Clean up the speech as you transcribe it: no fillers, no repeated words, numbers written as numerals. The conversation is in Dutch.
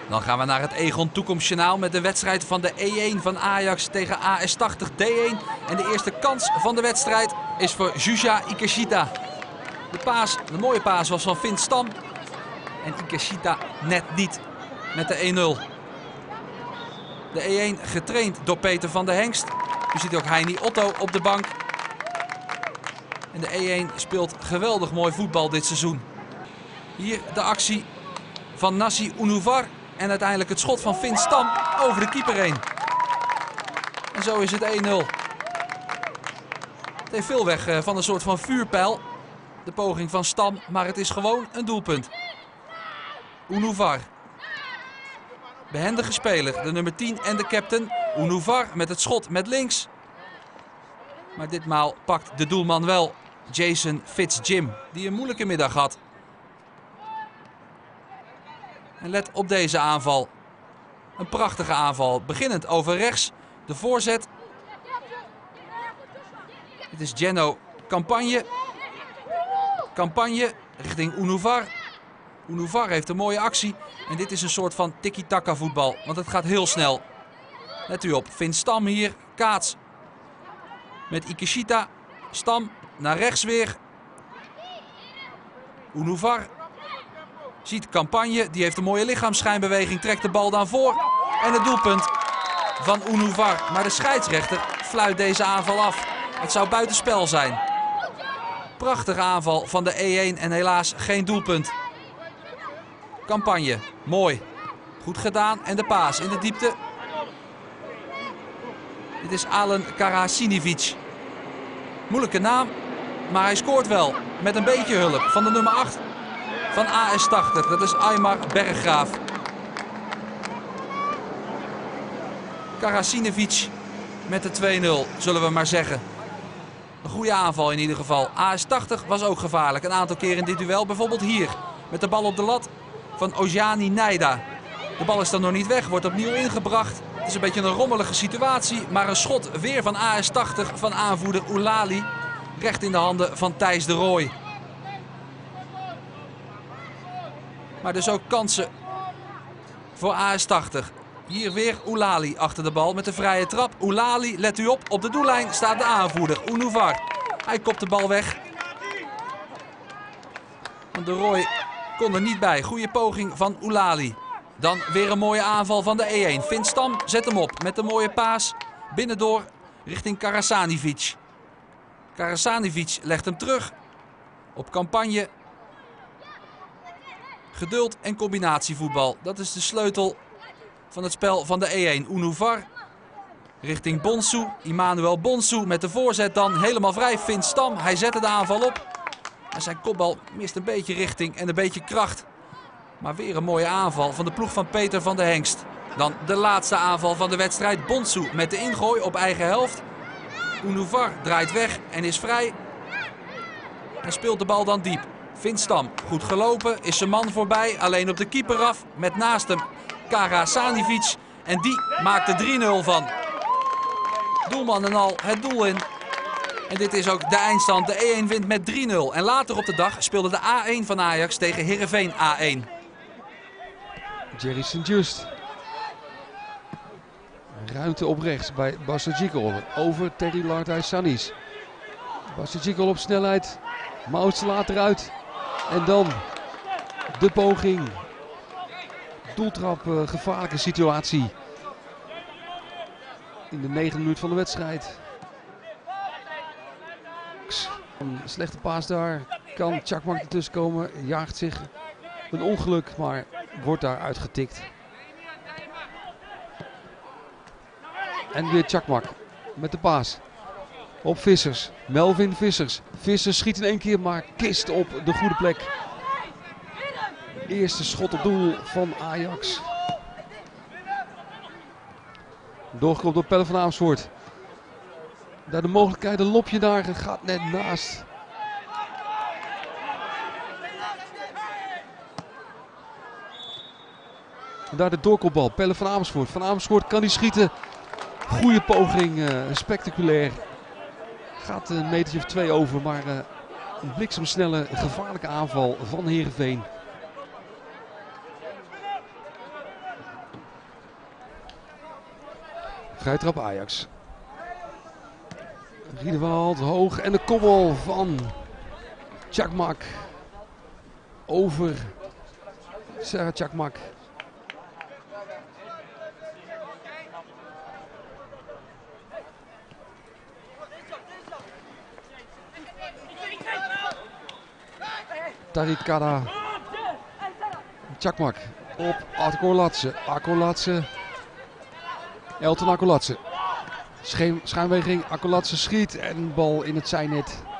Dan gaan we naar het Egon Toekomstjournaal met de wedstrijd van de E1 van Ajax tegen AS80 D1. En de eerste kans van de wedstrijd is voor Zsuzsa Ikeshita. De mooie paas was van Finn Stam. En Ikeshita net niet met de 1-0. De E1 getraind door Peter van der Hengst. U ziet ook Heini Otto op de bank. En de E1 speelt geweldig mooi voetbal dit seizoen. Hier de actie van Nassi Unuvar. En uiteindelijk het schot van Finn Stam over de keeper heen. En zo is het 1-0. Het heeft veel weg van een soort van vuurpijl. De poging van Stam, maar het is gewoon een doelpunt. Unuvar. Behendige speler, de nummer 10 en de captain. Unuvar met het schot met links. Maar ditmaal pakt de doelman wel Jason Fitzjim, die een moeilijke middag had. En let op deze aanval. Een prachtige aanval. Beginnend over rechts. De voorzet. Dit is Geno Campagne. Campagne richting Unuvar. Unuvar heeft een mooie actie. En dit is een soort van tiki-taka voetbal. Want het gaat heel snel. Let u op. Finn Stam hier. Kaats. Met Ikeshita. Stam naar rechts weer. Unuvar. Ziet Campagne, die heeft een mooie lichaamsschijnbeweging, trekt de bal dan voor. En het doelpunt van Unuvar. Maar de scheidsrechter fluit deze aanval af. Het zou buitenspel zijn. Prachtige aanval van de E1 en helaas geen doelpunt. Campagne, mooi. Goed gedaan en de paas in de diepte. Dit is Alen Karasinovic. Moeilijke naam, maar hij scoort wel. Met een beetje hulp van de nummer 8. Van AS80, dat is Aymar Berggraaf. Karasinovic met de 2-0, zullen we maar zeggen. Een goede aanval in ieder geval. AS80 was ook gevaarlijk, een aantal keer in dit duel. Bijvoorbeeld hier, met de bal op de lat van Ojani Naida. De bal is dan nog niet weg, wordt opnieuw ingebracht. Het is een beetje een rommelige situatie, maar een schot weer van AS80 van aanvoerder Oulali. Recht in de handen van Thijs de Rooij. Maar dus ook kansen voor AS80. Hier weer Oulali achter de bal met de vrije trap. Oulali, let u op de doellijn staat de aanvoerder Unuvar. Hij kopt de bal weg. De Rooij kon er niet bij. Goede poging van Oulali. Dan weer een mooie aanval van de E1. Finn Stam zet hem op met een mooie paas. Binnendoor richting Karasanovic. Karasanovic legt hem terug. Op Campagne. Geduld en combinatievoetbal. Dat is de sleutel van het spel van de E1. Unuvar richting Bonsu. Emmanuel Bonsu met de voorzet dan helemaal vrij. Finn Stam, hij zette de aanval op. En zijn kopbal mist een beetje richting en een beetje kracht. Maar weer een mooie aanval van de ploeg van Peter van der Hengst. Dan de laatste aanval van de wedstrijd. Bonsu met de ingooi op eigen helft. Unuvar draait weg en is vrij. En speelt de bal dan diep. Finn Stam, goed gelopen, is zijn man voorbij, alleen op de keeper af. Met naast hem Karasanovic en die maakt er 3-0 van. Doelman en al het doel in. En dit is ook de eindstand. De E1 wint met 3-0. En later op de dag speelde de A1 van Ajax tegen Heerenveen A1. Jerry Sint-Just. Ruimte op rechts bij Basajikol over Terry Lardai-Sanis. Basajikol op snelheid. Mouts laat eruit. En dan de poging. Doeltrap, gevaarlijke situatie. In de 9e minuut van de wedstrijd. Een slechte paas daar. Kan Chakmak ertussen komen. Jaagt zich een ongeluk, maar wordt daar uitgetikt. En weer Chakmak met de paas. Op Vissers. Melvin Vissers. Vissers schiet in één keer, maar kist op de goede plek. Eerste schot op doel van Ajax. Doorgekomen door Pelle van Amersfoort. Daar de mogelijkheid, een lopje daar, gaat net naast. En daar de doorkopbal, Pelle van Amersfoort. Van Amersfoort kan hij schieten. Goede poging, spectaculair. Gaat een metertje of 2 over, maar een bliksemsnelle, gevaarlijke aanval van Heerenveen. Vrije trap Ajax. Riedewald hoog en de koppel van Çakmak over Serhat Çakmak. Tarik Kada. Çakmak op Akolatse. Akolatse. Elton Akolatse. Schijnbeweging. Akolatse schiet en bal in het zijnet.